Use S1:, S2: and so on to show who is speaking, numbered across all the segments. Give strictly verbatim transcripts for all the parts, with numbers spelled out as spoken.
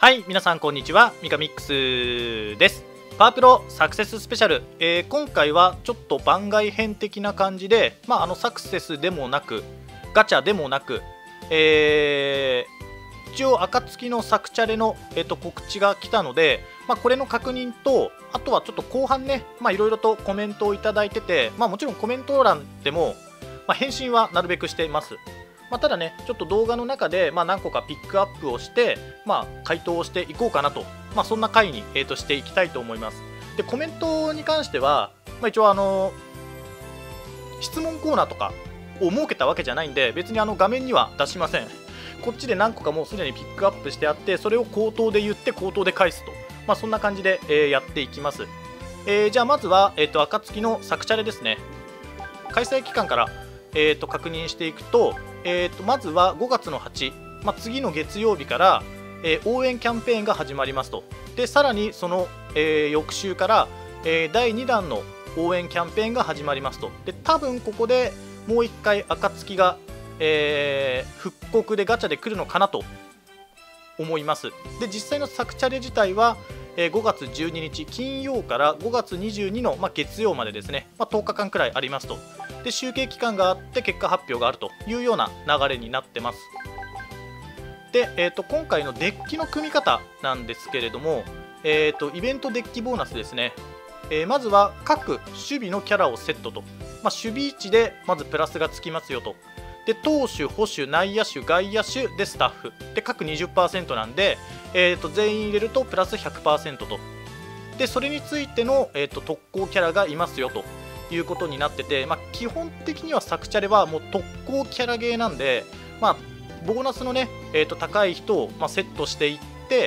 S1: はい、皆さんこんにちは、ミカミックスです。パワープロサクセススペシャル、えー、今回はちょっと番外編的な感じで、まあ、あのサクセスでもなくガチャでもなく、えー、一応暁のサクチャレの、えー、と告知が来たので、まあ、これの確認と、あとはちょっと後半ね、いろいろとコメントをいただいてて、まあ、もちろんコメント欄でも、まあ、返信はなるべくしています。まあ、ただね、ちょっと動画の中で、まあ、何個かピックアップをして、まあ、回答をしていこうかなと、まあ、そんな回に、えー、としていきたいと思います。で、コメントに関しては、まあ、一応あの質問コーナーとかを設けたわけじゃないんで、別にあの画面には出しません。こっちで何個かもうすでにピックアップしてあって、それを口頭で言って口頭で返すと、まあ、そんな感じで、えー、やっていきます。えー、じゃあまずは、えー、と暁のサクチャレですね。開催期間から、えー、と確認していくと、えー、とまずはごがつのはち、まあ、次の月曜日から、えー、応援キャンペーンが始まりますと。でさらにその、えー、翌週から、えー、だいにだんの応援キャンペーンが始まりますと。で多分ここでもういっかい暁が、えー、復刻でガチャで来るのかなと思います。で実際のサクチャレ自体は、えー、ごがつじゅうににち金曜からごがつにじゅうにの、まあ、月曜までですね、まあ、とおかかんくらいありますと。で集計期間があって結果発表があるというような流れになってます。で、えー、と今回のデッキの組み方なんですけれども、えー、とイベントデッキボーナスですね。えー、まずは各守備のキャラをセットと、まあ、守備位置でまずプラスがつきますよと。で投手、捕手、内野手、外野手でスタッフで各 にじゅっパーセント なんで、えー、と全員入れるとプラス ひゃくパーセント と。でそれについての、えー、と特攻キャラがいますよということになってて、まあ、基本的にはサクチャレはもう特攻キャラゲーなんで、まあ、ボーナスのね、えー、と高い人を、まあ、セットしていって、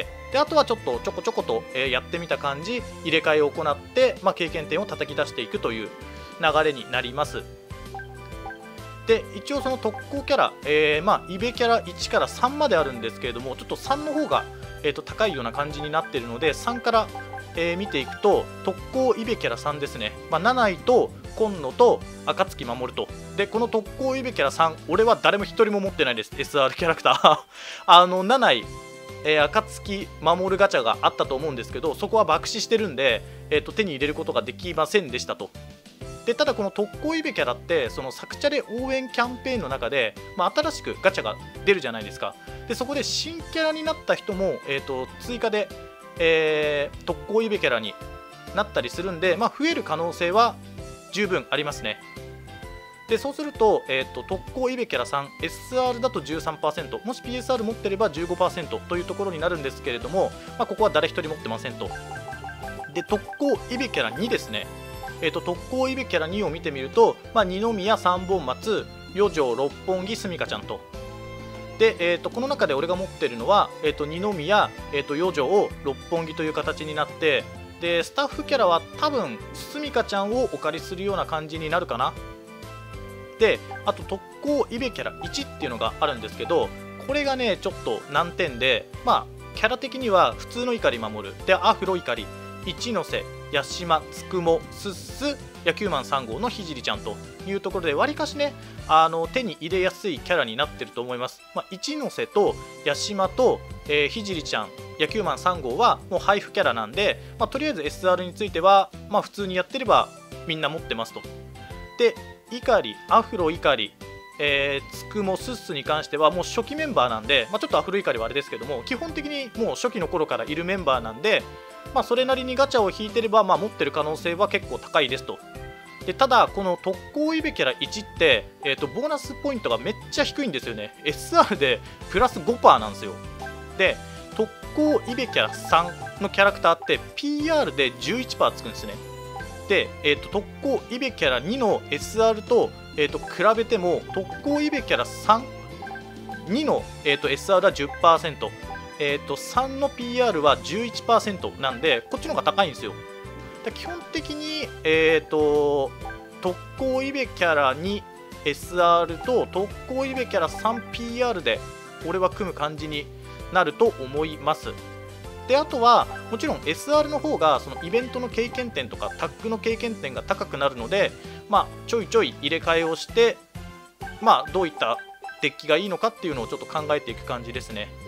S1: であとはちょっとちょこちょこと、えー、やってみた感じ入れ替えを行って、まあ、経験点を叩き出していくという流れになります。で一応その特攻キャラ、えー、まあイベキャラいちからさんまであるんですけれども、ちょっとさんの方が、えー、と高いような感じになっているので、さんから、えー、見ていくと特攻イベキャラさんですね。まあ、ナナイと今野と暁守と。でこの特攻イベキャラさん、俺は誰もひとりも持ってないです。 エスアール キャラクターあのナナイ、えー、暁守ガチャがあったと思うんですけど、そこは爆死してるんで、えー、と手に入れることができませんでしたと。でただこの特攻イベキャラってそのサクチャレ応援キャンペーンの中で、まあ、新しくガチャが出るじゃないですか。でそこで新キャラになった人も、えー、と追加で、えー、特攻イベキャラになったりするんで、まあ、増える可能性は十分ありますね。でそうすると、えー、と特攻イベキャラさん エスアール だと じゅうさんパーセント、 もし ピーエスアール 持ってれば じゅうごパーセント というところになるんですけれども、まあ、ここは誰一人持ってませんと。で特攻イベキャラにですね、えー、と特攻イベキャラにを見てみると、まあ、二宮、三本松、四条、六本木、すみかちゃんと。で、えー、とこの中で俺が持ってるのは、えー、と二宮、えー、と四条、六本木という形になって、でスタッフキャラは多分すみかちゃんをお借りするような感じになるかな。であと特攻イベキャラいちっていうのがあるんですけど、これがねちょっと難点で、まあキャラ的には普通の怒り守るでアフロ怒り、一ノ瀬、八島、つくも、すっす、野球マンさん号のひじりちゃんというところで、わりかしねあの手に入れやすいキャラになってると思います。まあ、一ノ瀬と八島と、えー、ひじりちゃん、野球マンさん号はもう配布キャラなんで、まあ、とりあえず エスアール については、まあ、普通にやってればみんな持ってますと。で怒り、アフロ怒り、えー、つくもすっすに関してはもう初期メンバーなんで、まあ、ちょっとアフロ怒りはあれですけども、基本的にもう初期の頃からいるメンバーなんで、まあ、それなりにガチャを引いてれば、まあ、持ってる可能性は結構高いですと。でただこの特攻イベキャラいちって、えー、とボーナスポイントがめっちゃ低いんですよね。 エスアール でプラス ごパーセント なんですよ。で特攻イベキャラさんのキャラクターって ピーアール で じゅういちパーセント つくんですね。で、えー、と特攻イベキャラにの エスアール と,、えー、と比べても特攻イベキャラさん、にの、えー、と エスアール は じゅっパーセント、えー、とさんの ピーアール は じゅういちパーセント なんで、こっちの方が高いんですよ。で基本的に、えー、と特攻イベキャラに エスアール と特攻イベキャラ さんピーアール で俺は組む感じになると思います。であとはもちろん エスアール の方がそのイベントの経験点とかタッグの経験点が高くなるので、まあ、ちょいちょい入れ替えをして、まあ、どういったデッキがいいのかっていうのをちょっと考えていく感じですね。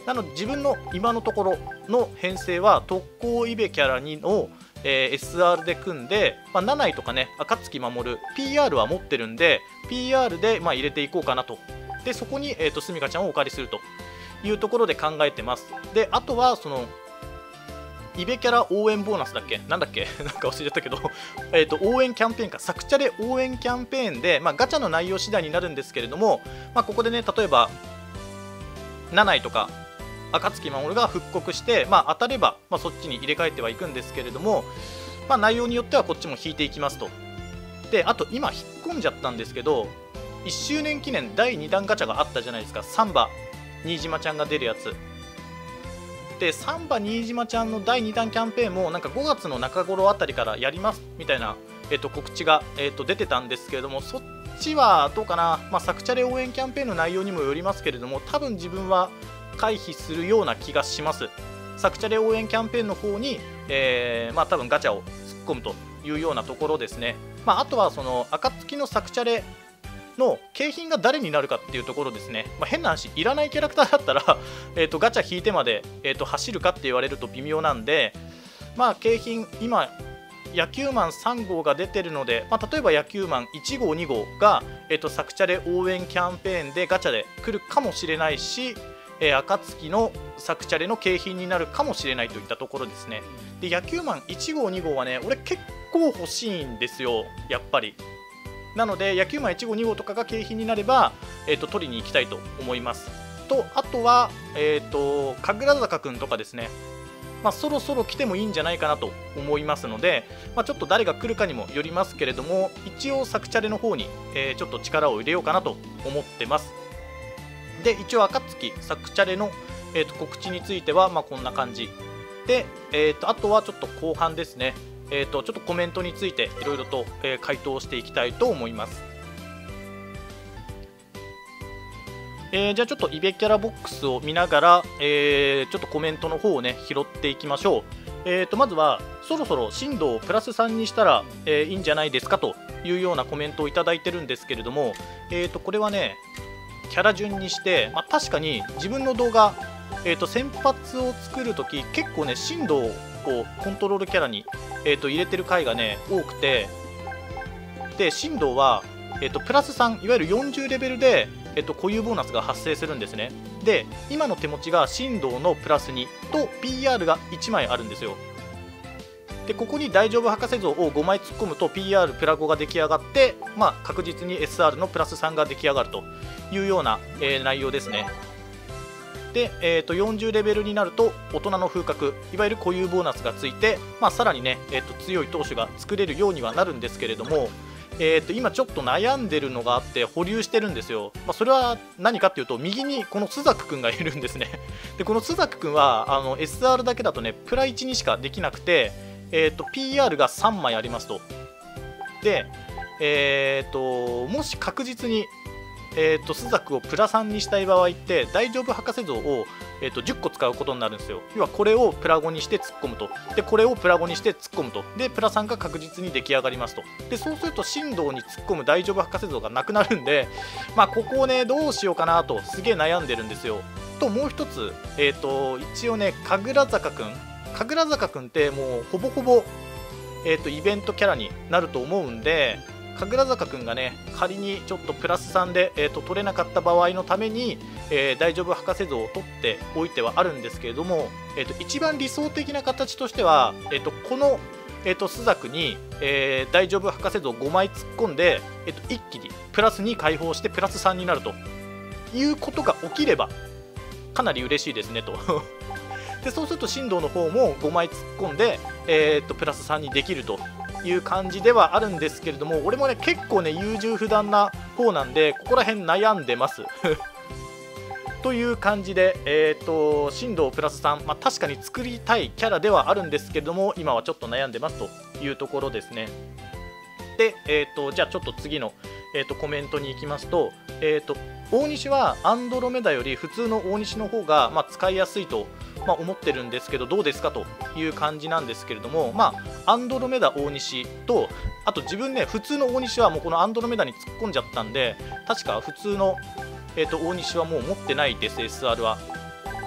S1: なので自分の今のところの編成は特攻イベキャラにの、えー、エスアール で組んで、まあ、なないとかね暁守る ピーアール は持ってるんで ピーアール でまあ入れていこうかなと。でそこに、えー、とすみかちゃんをお借りするというところで考えてます。であとはそのイベキャラ応援ボーナスだっけなんだっけなんか忘れちゃったけどえと応援キャンペーンか、サクチャレ応援キャンペーンで、まあ、ガチャの内容次第になるんですけれども、まあ、ここでね例えばなないとか暁守が復刻して、まあ、当たれば、まあ、そっちに入れ替えてはいくんですけれども、まあ、内容によってはこっちも引いていきますと。であと今引っ込んじゃったんですけど、いっしゅうねん記念だいにだんガチャがあったじゃないですか。サンバ新島ちゃんが出るやつで、サンバ新島ちゃんのだいにだんキャンペーンもなんかごがつの中頃あたりからやりますみたいな、えっと、告知が、えっと、出てたんですけれども、そっちはどうかな、まあ、サクチャレ応援キャンペーンの内容にもよりますけれども、多分自分は回避するような気がします。サクチャレ応援キャンペーンの方に、えー、まあ多分ガチャを突っ込むというようなところですね。まあ、あとはその暁のサクチャレの景品が誰になるかっていうところですね。まあ、変な話、いらないキャラクターだったらえーとガチャ引いてまで、えーと走るかって言われると微妙なんで、まあ景品今野球マンさん号が出てるので、まあ、例えば野球マンいち号に号が、えーとサクチャレ応援キャンペーンでガチャで来るかもしれないし、えー、暁のサクチャレの景品になるかもしれないといったところですね。で野球マンいち号に号はね俺結構欲しいんですよやっぱり。なので野球マンいち号に号とかが景品になれば、えー、と取りに行きたいと思います。とあとは、えー、と神楽坂くんとかですね、まあ、そろそろ来てもいいんじゃないかなと思いますので、まあ、ちょっと誰が来るかにもよりますけれども、一応サクチャレの方に、えー、ちょっと力を入れようかなと思ってます。で一応暁サクチャレの、えー、と告知についてはまあこんな感じで、えー、とあとはちょっと後半ですね、えー、とちょっとコメントについていろいろと、えー、回答していきたいと思います。えー、じゃあちょっとイベキャラボックスを見ながら、えー、ちょっとコメントの方をね拾っていきましょう。えー、とまずはそろそろ進度をプラスさんにしたら、えー、いいんじゃないですかというようなコメントをいただいてるんですけれども、えー、とこれはねキャラ順にして、まあ、確かに自分の動画、えー、と先発を作るとき結構ね進度をこうコントロールキャラに、えー、と入れてる回がね多くて、で進度は、えー、とプラスさん、いわゆるよんじゅうレベルで、えー、と固有ボーナスが発生するんですね。で今の手持ちが進度のプラスにと ピーアール がいちまいあるんですよ。でここに大丈夫博士像をごまい突っ込むと ピーアール プラごが出来上がって、まあ、確実に エスアール のプラスさんが出来上がるというような、えー、内容ですね。で、えー、とよんじゅうレベルになると大人の風格、いわゆる固有ボーナスがついて、まあ、さらにね、えー、と強い投手が作れるようにはなるんですけれども、えー、と今ちょっと悩んでるのがあって保留してるんですよ。まあ、それは何かっていうと右にこのスザクくんがいるんですね。でこのスザクくんはあの エスアール だけだとねプラいちにしかできなくて、えー、と ピーアール がさんまいありますと。で、えー、ともし確実に、えー、とスザクをプラさんにしたい場合って大丈夫博士像を、えー、とじゅっこ使うことになるんですよ。要はこれをプラごにして突っ込むと、でこれをプラごにして突っ込むと、でプラさんが確実に出来上がりますと。でそうすると振動に突っ込む大丈夫博士像がなくなるんで、まあ、ここをねどうしようかなとすげえ悩んでるんですよ。ともう一つ、えー、と一応ね神楽坂くん神楽坂くんってもうほぼほぼ、えー、とイベントキャラになると思うんで、神楽坂くんがね仮にちょっとプラスさんで、えー、と取れなかった場合のために、えー、大丈夫博士像を取っておいてはあるんですけれども、えー、と一番理想的な形としては、えー、とこの、えー、とスザクに、えー、大丈夫博士像ごまい突っ込んで、えー、と一気にプラスに解放してプラスさんになるということが起きればかなり嬉しいですねと。でそうすると振動の方もごまい突っ込んで、えー、とプラスさんにできるという感じではあるんですけれども、俺もね結構ね優柔不断な方なんでここら辺悩んでますという感じで、えー、と振動プラスさん、まあ、確かに作りたいキャラではあるんですけれども今はちょっと悩んでますというところですね。で、えー、とじゃあちょっと次の、えー、とコメントに行きますと、えー、と大西はアンドロメダより普通の大西の方が、まあ、使いやすいと、まあ、思ってるんですけどどうですかという感じなんですけれども、まあ、アンドロメダ大西とあと自分ね普通の大西はもうこのアンドロメダに突っ込んじゃったんで確か普通の、えー、と大西はもう持ってないです エスアール は。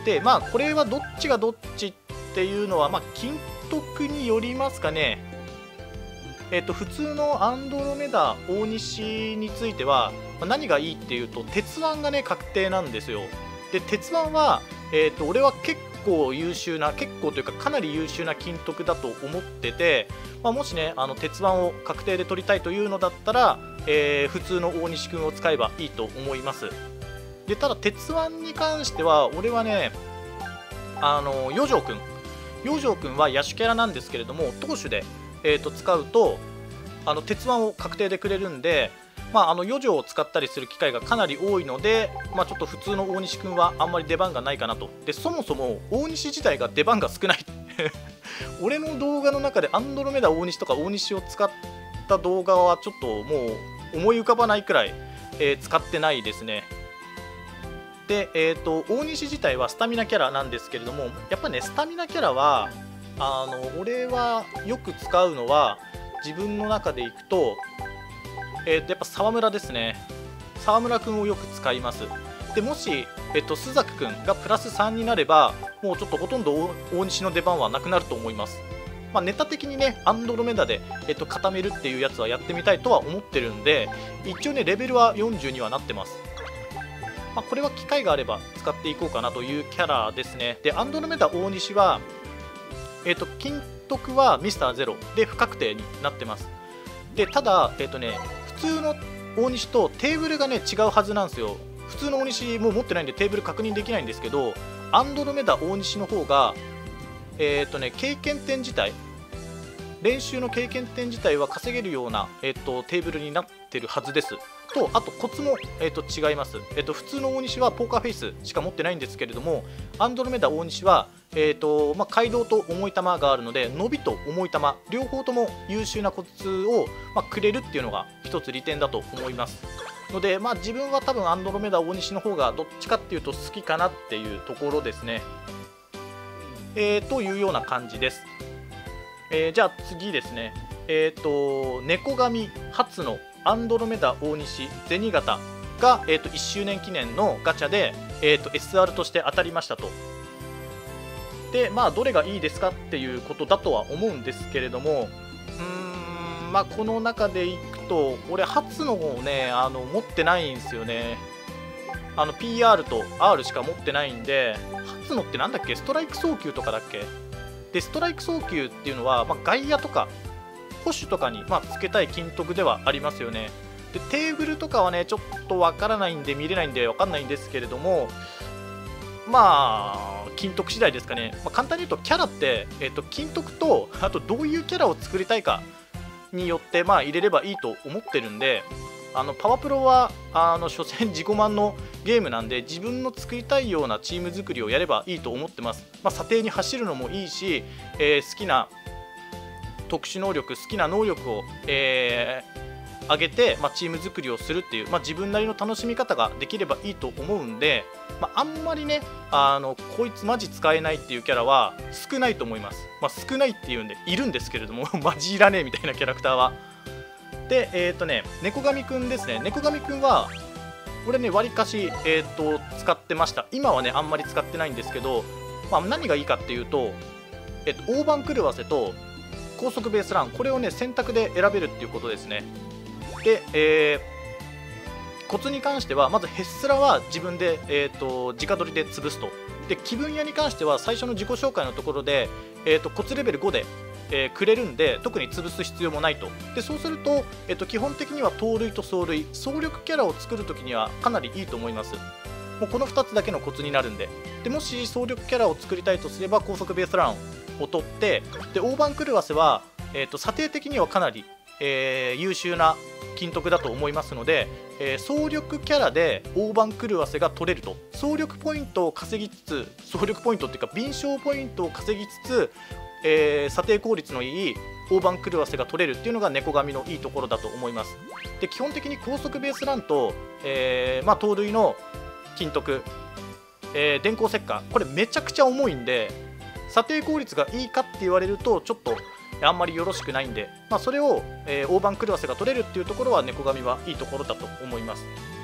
S1: でまあこれはどっちがどっちっていうのはまあ金徳によりますかね。えっと普通のアンドロメダ大西については何がいいっていうと鉄腕がね確定なんですよ。で鉄腕は、えっと俺は結構優秀な結構というかかなり優秀な金徳だと思ってて、まあ、もしねあの鉄腕を確定で取りたいというのだったら、えー、普通の大西くんを使えばいいと思います。でただ鉄腕に関しては俺はねあの余剰くん余剰くんは野手キャラなんですけれども投手で、えー、と使うとあの鉄腕を確定でくれるんで、まあ、あの余剰を使ったりする機会がかなり多いので、まあ、ちょっと普通の大西くんはあんまり出番がないかなと。でそもそも大西自体が出番が少ない俺の動画の中でアンドロメダ大西とか大西を使った動画はちょっともう思い浮かばないくらい、えー、使ってないですね。で、えーと、大西自体はスタミナキャラなんですけれども、やっぱねスタミナキャラはあの俺はよく使うのは自分の中でいくと、えーとやっぱ沢村ですね。沢村くんをよく使います。でもし、えーと須崎くんがプラスさんになればもうちょっとほとんど大西の出番はなくなると思います。まあ、ネタ的にねアンドロメダで、えーと固めるっていうやつはやってみたいとは思ってるんで、一応ねレベルはよんじゅうにはなってます。まあ、これは機会があれば使っていこうかなというキャラですね。で、アンドロメダ大西は、えーと、金徳はミスターゼロで不確定になってます。で、ただ、えーとね、普通の大西とテーブルがね、違うはずなんですよ。普通の大西もう持ってないんでテーブル確認できないんですけど、アンドロメダ大西の方が、えーとね、経験点自体、練習の経験点自体は稼げるような、えーと、テーブルになってるはずです。とあとコツも、えー、と違います、えー、と普通の大西はポーカーフェイスしか持ってないんですけれども、アンドロメダ大西は、えーとまあ、街道と重い球があるので伸びと重い球両方とも優秀なコツを、まあ、くれるっていうのが一つ利点だと思いますので、まあ、自分は多分アンドロメダ大西の方がどっちかっていうと好きかなっていうところですね、えー、というような感じです。えー、じゃあ次ですね、えっ、ー、と猫神初のアンドロメダ大西銭形が、えー、といっしゅうねん記念のガチャで、えー、と エスアール として当たりましたと。でまあどれがいいですかっていうことだとは思うんですけれども、うーんまあこの中でいくと俺初のをねあの持ってないんですよね。あの ピーアール と アール しか持ってないんで、初のってなんだっけ、ストライク送球とかだっけ。でストライク送球っていうのは、まあ、外野とか保守とかに、まあ、つけたい金徳ではありますよね。でテーブルとかはねちょっとわからないんで見れないんでわかんないんですけれども、まあ金徳次第ですかね。まあ、簡単に言うとキャラって、えー、と金徳とあとどういうキャラを作りたいかによって、まあ、入れればいいと思ってるんで、あのパワプロはあの所詮自己満のゲームなんで自分の作りたいようなチーム作りをやればいいと思ってます。まあ、査定に走るのもいいし、えー、好きな特殊能力好きな能力を、えー、上げて、まあ、チーム作りをするっていう、まあ、自分なりの楽しみ方ができればいいと思うんで、まあ、あんまりねあのこいつマジ使えないっていうキャラは少ないと思います。まあ、少ないっていうんでいるんですけれどもマジいらねえみたいなキャラクターは。でえっ、ー、とね猫神くんですね。猫神くんは俺ねわりかし、えー、と使ってました。今はねあんまり使ってないんですけど、まあ、何がいいかっていうと、えっ、ー、と大番狂わせと高速ベースラン、これをね選択で選べるっていうことですね。で、えー、コツに関してはまずヘッスラは自分で、えー、と直取りで潰すと。で気分屋に関しては最初の自己紹介のところで、えー、とコツレベルごで、えー、くれるんで特に潰す必要もないと。でそうすると、えー、と基本的には盗塁と走塁走力キャラを作るときにはかなりいいと思います。もうこのふたつだけのコツになるんで。でもし走力キャラを作りたいとすれば高速ベースランを取って、で大番狂わせは、えー、と査定的にはかなり、えー、優秀な金徳だと思いますので、えー、走力キャラで大番狂わせが取れると。走力ポイントを稼ぎつつ走力ポイントっていうか敏捷ポイントを稼ぎつつ、えー、査定効率のいい大番狂わせが取れるっていうのが猫神のいいところだと思います。で基本的に高速ベースランと、えーまあ、盗塁の金徳、えー、電光石火これめちゃくちゃ重いんで、査定効率がいいかって言われるとちょっとあんまりよろしくないんで、まあ、それを、えー、大番狂わせが取れるっていうところは猫神はいいところだと思います。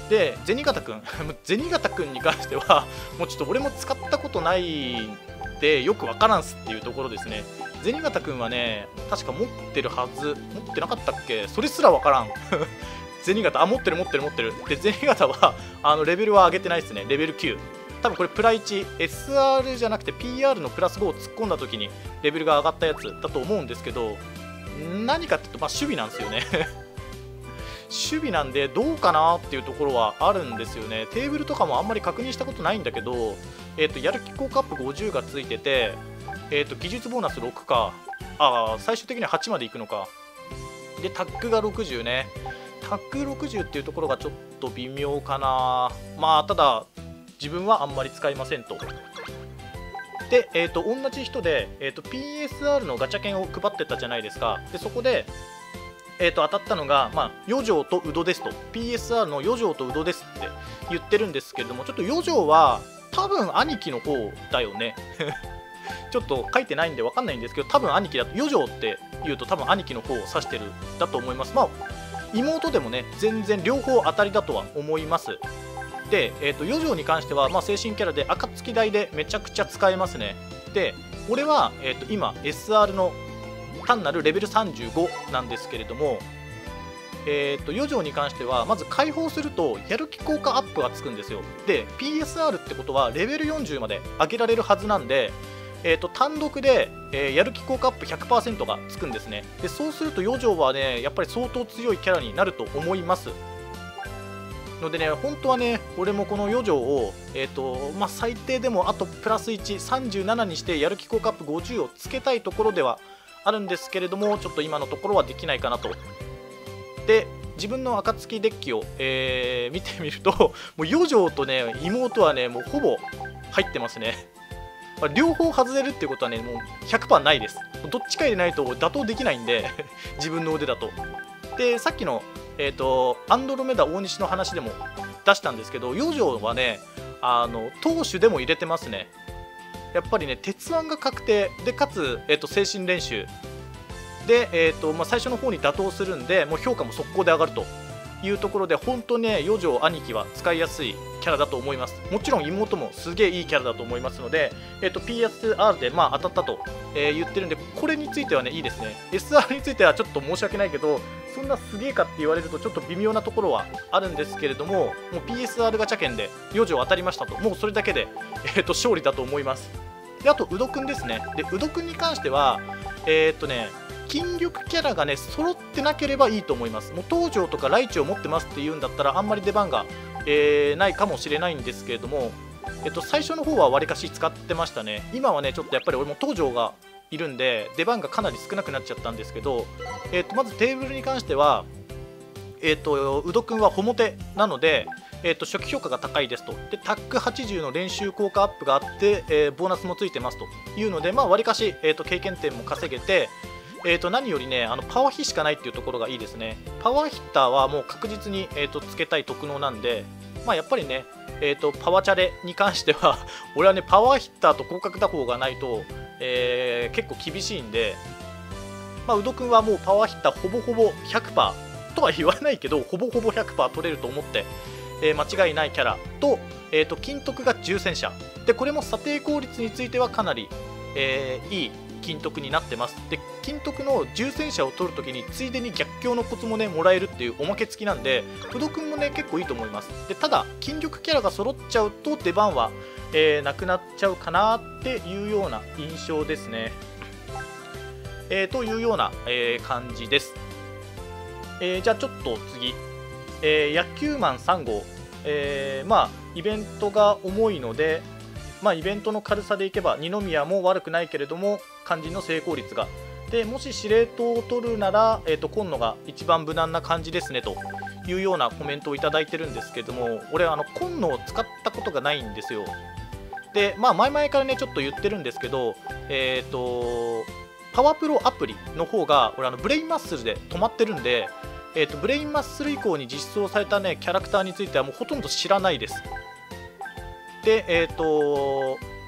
S1: で銭形くん銭形くんに関してはもうちょっと俺も使ったことないんでよくわからんすっていうところですね。銭形くんはね確か持ってるはず、持ってなかったっけ、それすらわからん銭形、あ持ってる持ってる持ってる。で銭形はあのレベルは上げてないですね。レベルきゅう、多分これプラいち エスアール じゃなくて ピーアール のプラスごを突っ込んだ時にレベルが上がったやつだと思うんですけど、何かっていうと、まあ、守備なんですよね守備なんでどうかなっていうところはあるんですよね。テーブルとかもあんまり確認したことないんだけど、えー、とやる気効果アップごじゅうがついてて、えー、と技術ボーナスろくか、あ最終的にははちまでいくのか。でタッグがろくじゅうね、タッグろくじゅうっていうところがちょっと微妙かな。まあただ自分はあんまり使いませんと。で、えー、と同じ人で、えー、と ピーエスアール のガチャ券を配ってたじゃないですか。でそこで、えー、と当たったのが、まあ、余剰とウドですと、 ピーエスアール の余剰とウドですって言ってるんですけれども、ちょっと余剰は多分兄貴の方だよねちょっと書いてないんで分かんないんですけど、多分兄貴だと、余剰って言うと多分兄貴の方を指してるだと思います。まあ妹でもね全然両方当たりだとは思います。で、えー、と余剰に関しては、まあ、精神キャラで暁台でめちゃくちゃ使えますね。で俺は、えー、と今 エスアール の単なるレベルさんじゅうごなんですけれども、えー、と余剰に関してはまず解放するとやる気効果アップがつくんですよ。で ピーエスアール ってことはレベルよんじゅうまで上げられるはずなんで、えー、と単独で、えー、やる気効果アップ ひゃくパーセント がつくんですね。でそうすると余剰はねやっぱり相当強いキャラになると思いますのでね、本当はね俺もこの余剰を、えーとまあ、最低でもあとプラスいち、さんじゅうななにしてやる気効果アップごじゅうをつけたいところではあるんですけれども、ちょっと今のところはできないかなと。で自分の暁デッキを、えー、見てみるともう余剰とね妹はねもうほぼ入ってますね。両方外れるっていうことはねもう ひゃくパーセント ないです。どっちか入れないと打倒できないんで自分の腕だと。でさっきの、えーと、アンドロメダ大西の話でも出したんですけど、余剰はねあの投手でも入れてますね。やっぱりね鉄腕が確定で、かつ、えーと、精神練習で、えーとまあ、最初の方に打倒するんでもう評価も速攻で上がるというところで、本当にね余剰兄貴は使いやすいキャラだと思います。もちろん妹もすげえいいキャラだと思いますので、えー、と ピーエスアール で、まあ、当たったと、えー、言ってるんで、これについてはねいいですね。 エスアール についてはちょっと申し訳ないけど、そんなすげえかって言われるとちょっと微妙なところはあるんですけれども、もう ピーエスアール ガチャ券で余剰当たりましたと、もうそれだけで、えー、と勝利だと思います。であとウドくんですね。でウドくんに関してはえー、っとね筋力キャラがね揃ってなければいいと思います。もう東條とかライチを持ってますっていうんだったらあんまり出番が、えー、ないかもしれないんですけれども、えっと、最初の方はわりかし使ってましたね。今はねちょっとやっぱり俺も東條がいるんで出番がかなり少なくなっちゃったんですけど、えっと、まずテーブルに関してはえっとウドくんはホモテなので、えー、と初期評価が高いですと。でタッグはちじゅうの練習効果アップがあって、えー、ボーナスもついてますというので、まあ、わりかし、えー、と経験点も稼げて、えー、と何よりねあのパワー比しかないっていうところがいいですね。パワーヒッターはもう確実に、えー、とつけたい特能なんで、まあ、やっぱりね、えー、とパワチャレに関しては俺はねパワーヒッターと広角打法がないと、えー、結構厳しいんで、まあ、ウドくんはもうパワーヒッターほぼほぼ ひゃくパーセント とは言わないけどほぼほぼ ひゃくパーセント 取れると思って、えー、間違いないキャラと、えー、と金徳が重戦車で、これも査定効率についてはかなり、えー、いい金徳になってます。で金徳の重戦車を取るときについでに逆境のコツもねもらえるっていうおまけ付きなんで、ウドくんもね結構いいと思います。でただ筋力キャラが揃っちゃうと出番は、えー、なくなっちゃうかなっていうような印象ですね。えー、というような、えー、感じです。えー、じゃあちょっと次、えー、野球マンさん号、えー、まあイベントが重いので、まあ、イベントの軽さでいけば二宮も悪くないけれども肝心の成功率がで、もし司令塔を取るなら、えー、と今野が一番無難な感じですねというようなコメントをいただいてるんですけれども、俺あの今野を使ったことがないんですよ。でまあ前々からねちょっと言ってるんですけど、えっ、ー、とパワープロアプリの方が俺あのブレインマッスルで止まってるんで、えー、とブレインマッスル以降に実装されたねキャラクターについてはもうほとんど知らないです。でえっ、ー、と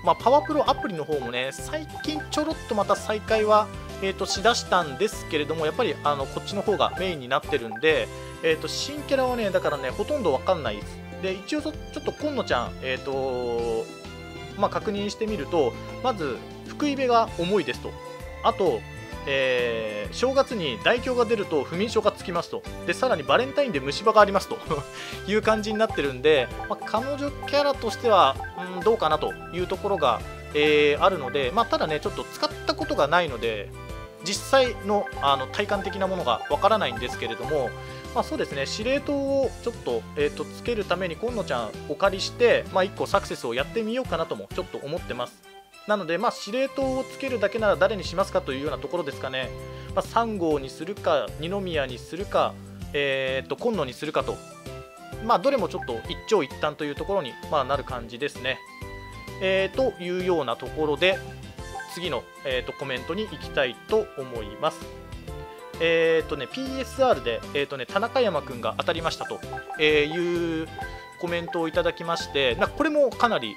S1: まあ、パワプロアプリの方もね最近ちょろっとまた再開は、えー、としだしたんですけれども、やっぱりあのこっちの方がメインになってるんで、えー、と新キャラはねだからねほとんどわかんないです。で一応ちょっと今野ちゃん、えーとまあ、確認してみると、まず福井部が重いですと、あと、えー、正月に大凶が出ると不眠症がつきますと、でさらにバレンタインで虫歯がありますという感じになってるんで、まあ、彼女キャラとしては、うん、どうかなというところが、えー、あるので、まあ、ただねちょっと使ったことがないので実際のあの体感的なものがわからないんですけれども、まあ、そうですね司令塔をちょっと,、えー、とつけるために今野ちゃんお借りして、まあ、いっこサクセスをやってみようかなともちょっと思ってます。なので、まあ、司令塔をつけるだけなら誰にしますかというようなところですかね。まあ、さん号にするか二宮にするか、えー、と今野にするかと、まあ、どれもちょっと一長一短というところに、まあ、なる感じですね。えー、というようなところで次の、えー、とコメントに行きたいと思います。えーとね、ピーエスアール で、えーとね、田中山くんが当たりましたと、えー、いうコメントをいただきまして、なこれもかなり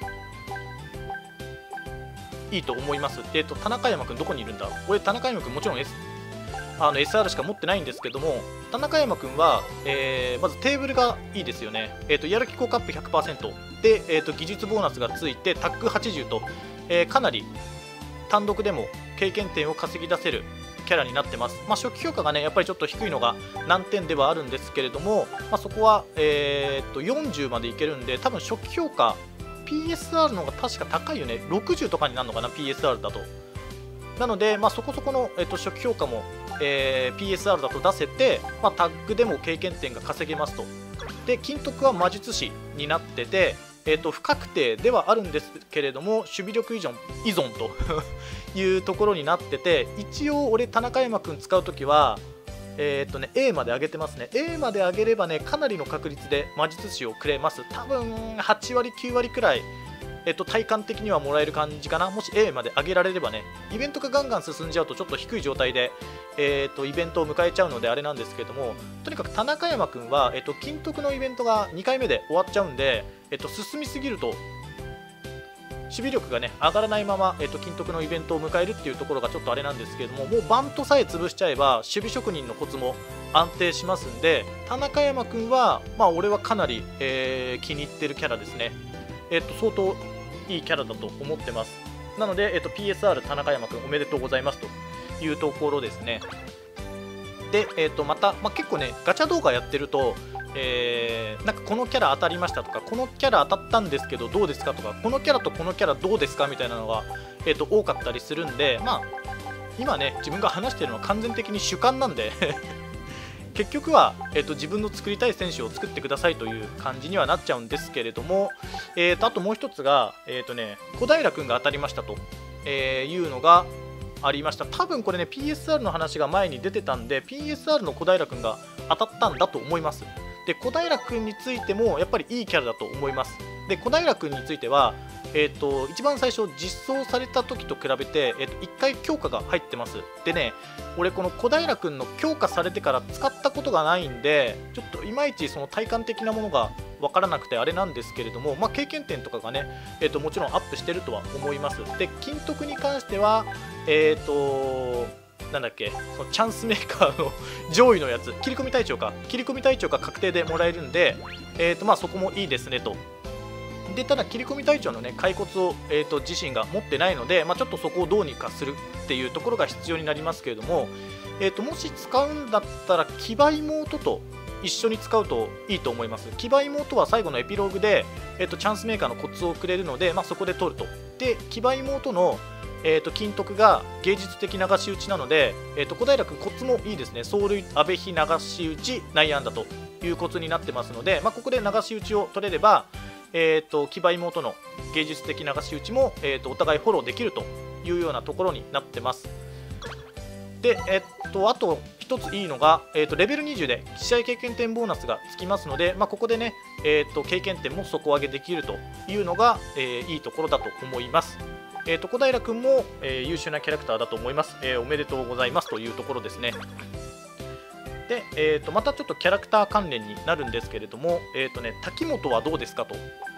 S1: いいと思います。えーと田中山くんどこにいるんだ。これ田中山くんもちろん S あの エスアール しか持ってないんですけども、田中山くんは、えー、まずテーブルがいいですよね。えーとやる気効果アップ ひゃくパーセント で、えーと技術ボーナスがついてタッグはちじゅうと、えー、かなり単独でも経験点を稼ぎ出せるキャラになってます。まあ、初期評価がねやっぱりちょっと低いのが難点ではあるんですけれども、まあ、そこは、えー、とよんじゅうまでいけるんで、多分初期評価 ピーエスアール の方が確か高いよね。ろくじゅうとかになるのかな ピーエスアール だと。なので、まあ、そこそこの、えー、と初期評価も、えー、ピーエスアール だと出せて、まあ、タッグでも経験点が稼げますと。で金徳は魔術師になってて、えー、と不確定ではあるんですけれども守備力依存依存というところになってて、一応俺田中山くん使うときは、えーとね、A まで上げてますね。 A まで上げればねかなりの確率で魔術師をくれます。多分はち割きゅう割くらい、えー、と体感的にはもらえる感じかな。もし A まで上げられればね。イベントがガンガン進んじゃうとちょっと低い状態で、えー、とイベントを迎えちゃうのであれなんですけども、とにかく田中山くんは、えー、と金徳のイベントがにかいめで終わっちゃうんで、えー、と進みすぎると守備力がね上がらないまま、えー、と金徳のイベントを迎えるっていうところがちょっとあれなんですけれども、もうバントさえ潰しちゃえば守備職人のコツも安定しますんで、田中山くんはまあ俺はかなり、えー、気に入ってるキャラですね。えっ、と相当いいキャラだと思ってます。なので、えー、と ピーエスアール 田中山くんおめでとうございますというところですね。で、えー、とまた、まあ、結構ねガチャ動画やってると、えー、なんかこのキャラ当たりましたとか、このキャラ当たったんですけどどうですかとか、このキャラとこのキャラどうですかみたいなのが、えー、と多かったりするんで、まあ今ね自分が話してるのは完全的に主観なんで結局は、えー、と自分の作りたい選手を作ってくださいという感じにはなっちゃうんですけれども、えー、とあともう一つが、えーとね、小平君が当たりましたと、えー、いうのがありました。多分これね ピーエスアール の話が前に出てたんで ピーエスアール の小平君が当たったんだと思います。で小平君についてもやっぱりいいキャラだと思います。で小平君については、えー、と一番最初実装された時と比べて、えー、といっかい強化が入ってます。でね俺この小平君の強化されてから使ったことがないんで、ちょっといまいちその体感的なものが分からなくてあれなんですけれども、まあ、経験点とかがね、えー、ともちろんアップしてるとは思います。で金徳に関してはえっ、ー、となんだっけ、そのチャンスメーカーの上位のやつ、切り込み隊長か、切り込み隊長が確定でもらえるんで、えーとまあ、そこもいいですねと。でただ切り込み隊長のね骸骨を、えー、と自身が持ってないので、まあ、ちょっとそこをどうにかするっていうところが必要になりますけれども、えー、ともし使うんだったら騎馬妹と一緒に使うといいと思います。騎馬妹は最後のエピローグで、えー、とチャンスメーカーのコツをくれるので、まあ、そこで取ると。で騎馬妹のえー、と金徳が芸術的流し打ちなので、えー、と小平君コツもいいですね。走塁阿部比流し打ち内野安打というコツになってますので、まあ、ここで流し打ちを取れれば、えー、と騎馬妹の芸術的流し打ちも、えー、とお互いフォローできるというようなところになってます。で、えー、とあと一ついいのが、えー、とレベルにじゅうで試合経験点ボーナスがつきますので、まあ、ここでね、えー、と経験点も底上げできるというのが、えー、いいところだと思います。えー、と小平君も、えー、優秀なキャラクターだと思います、えー、おめでとうございますというところですね。で、えー、とまたちょっとキャラクター関連になるんですけれども、えーとね、滝本はどうですかと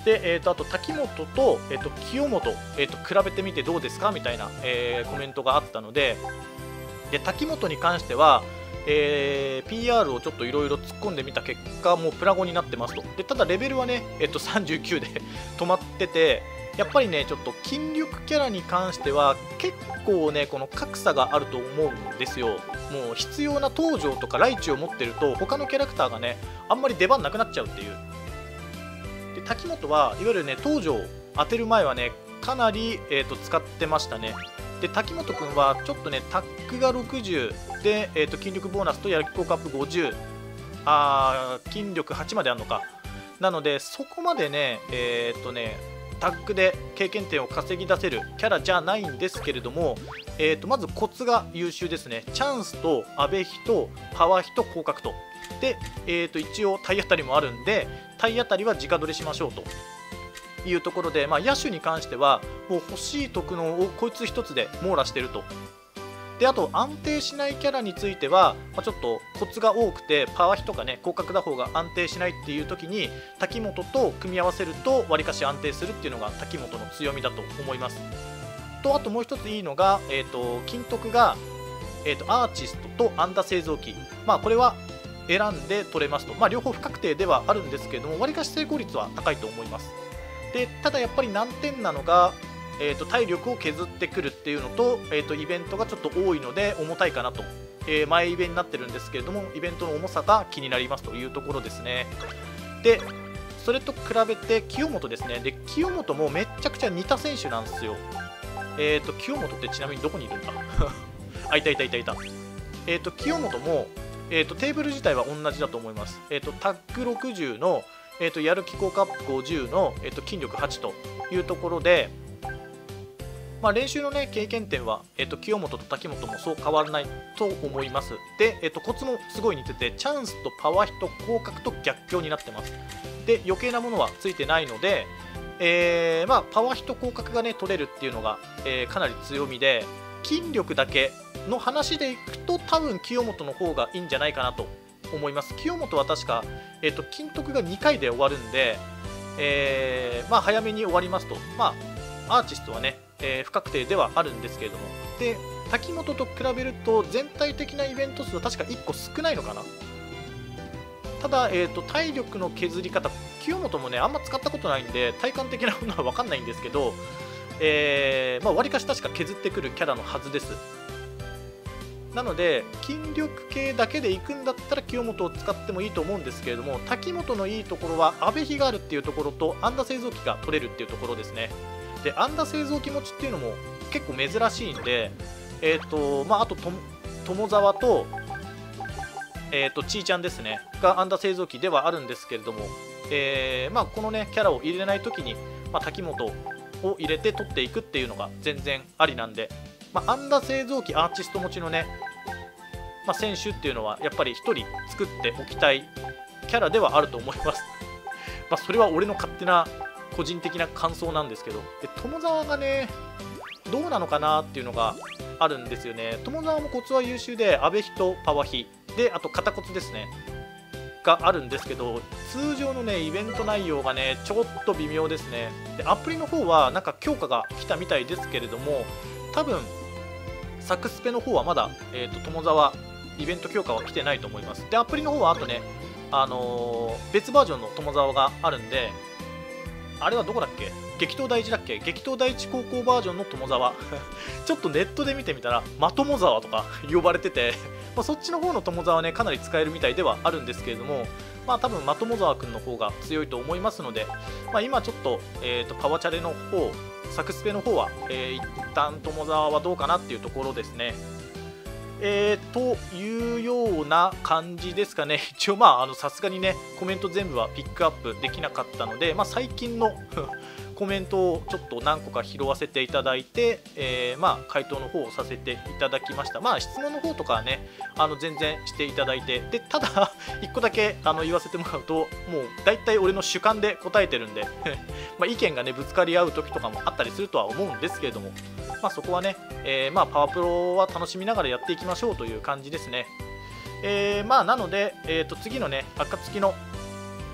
S1: で、えー、とあと滝本と、えー、と清本、えー、と比べてみてどうですかみたいな、えーコメントがあったので、で滝本に関しては、えー ピーアール をちょっといろいろ突っ込んでみた結果、もうプラごになってますと。でただレベルはね、えー、とさんじゅうきゅうで止まってて、やっぱりねちょっと筋力キャラに関しては結構ねこの格差があると思うんですよ。もう必要な東条とかライチを持ってると他のキャラクターがねあんまり出番なくなっちゃうっていう。で滝本はいわゆるね東条を当てる前はねかなり、えー、と使ってましたね。で滝本くんはちょっとねタックがろくじゅうで、えー、と筋力ボーナスとやる気効果アップごじゅう、あー筋力はちまであるのか。なのでそこまでねえっ、とねタッグで経験点を稼ぎ出せるキャラじゃないんですけれども、えー、とまずコツが優秀ですね。チャンスと阿部比とパワー比と広角とで、えー、と一応体当たりもあるんで体当たりは直取りしましょうというところで、まあ、野手に関してはもう欲しい特能をこいつ一つで網羅してると。であと安定しないキャラについては、まあ、ちょっとコツが多くてパワー比とかね広角打法が安定しないっていう時に滝本と組み合わせるとわりかし安定するっていうのが滝本の強みだと思います。とあともう一ついいのが、えー、と金徳が、えー、とアーチストと安打製造機、まあ、これは選んで取れますと、まあ、両方不確定ではあるんですけれどもわりかし成功率は高いと思います。でただやっぱり難点なのがえー、と体力を削ってくるっていうのと、えー、とイベントがちょっと多いので重たいかなと、えー、前イベになってるんですけれどもイベントの重さが気になりますというところですね。でそれと比べて清本ですね。で清本もめっちゃくちゃ似た選手なんですよ。えっ、ー、と清本ってちなみにどこにいるんだあいたいたいたいた。えっ、ー、と清本も、えー、とテーブル自体は同じだと思います。えっ、ー、とタッグろくじゅうの、えー、とやる気効果アップごじゅうの、えー、と筋力はちというところで、まあ、練習の、ね、経験点は、えー、と清本と滝本もそう変わらないと思います。で、えー、とコツもすごい似ててチャンスとパワー比と広角と逆境になってます。で余計なものはついてないので、えーまあ、パワー比と広角が、ね、取れるっていうのが、えー、かなり強みで筋力だけの話でいくと多分清本の方がいいんじゃないかなと思います。清本は確か、えー、と金徳がにかいで終わるんで、えーまあ、早めに終わりますと、まあ、アーティストはねえー、不確定ではあるんですけれども、で滝本と比べると全体的なイベント数は確かいっこ少ないのかな。ただ、えー、と体力の削り方清本もねあんま使ったことないんで体感的なものは分かんないんですけど、えー、まあ、割かし確か削ってくるキャラのはずです。なので筋力系だけでいくんだったら清本を使ってもいいと思うんですけれども、滝本のいいところは阿部比があるっていうところと安打製造機が取れるっていうところですね。で安打製造機持ちっていうのも結構珍しいんで、えーとまあ、あとと友沢と、えー、とちーちゃんですねが安打製造機ではあるんですけれども、えーまあ、この、ね、キャラを入れないときに、まあ、滝本を入れて取っていくっていうのが全然ありなんで、まあ、安打製造機アーティスト持ちのね、まあ、選手っていうのはやっぱりひとり作っておきたいキャラではあると思いますまあそれは俺の勝手な個人的な感想なんですけど、で友沢がねどうなのかなっていうのがあるんですよね。友沢もコツは優秀で阿部比とパワ比であと片コツですねがあるんですけど、通常のねイベント内容がねちょっと微妙ですね。でアプリの方はなんか強化が来たみたいですけれども、多分サクスペの方はまだ、えー、と友沢イベント強化は来てないと思います。でアプリの方はあとね、あのー、別バージョンの友沢があるんで、あれはどこだっけ、激闘第一だっけ、激闘第一高校バージョンの友沢ちょっとネットで見てみたらま友沢とか呼ばれててまあそっちの方の友沢はねかなり使えるみたいではあるんですけれども、まあ多分ま友沢くんの方が強いと思いますので、まあ、今ちょっと、えー、とパワチャレの方サクスペの方は、えー、一旦友沢はどうかなっていうところですね。えー、というような感じですかね。一応まあさすがにねコメント全部はピックアップできなかったので、まあ、最近のコメントをちょっと何個か拾わせていただいて、えー、まあ回答の方をさせていただきました。まあ質問の方とかはねあの全然していただいて、でただいっこだけあの言わせてもらうと、もう大体俺の主観で答えてるんでまあ意見がねぶつかり合う時とかもあったりするとは思うんですけれども、まあ、そこはね、えー、まあパワープロは楽しみながらやっていきましょうという感じですね。えー、まあなので、えー、と次のね暁の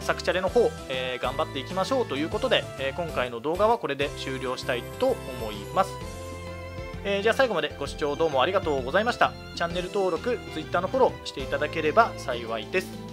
S1: サクチャレの方、えー頑張っていきましょうということで、えー今回の動画はこれで終了したいと思います。えーじゃあ最後までご視聴どうもありがとうございました。チャンネル登録、Twitter のフォローしていただければ幸いです。